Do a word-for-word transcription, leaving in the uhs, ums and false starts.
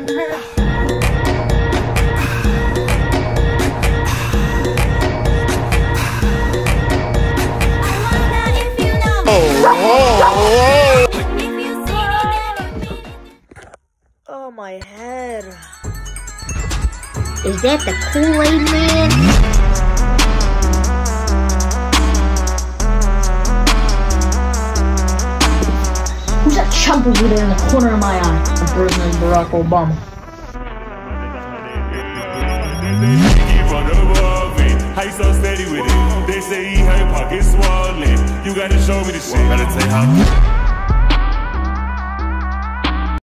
Oh, my head. Is that the Kool-Aid man? Who's that chump over there in the corner of my eye? I'm President Barack Obama. How you so steady with it? They say he hurt pockets swollen. You gotta show me the shit. Gotta tell you how.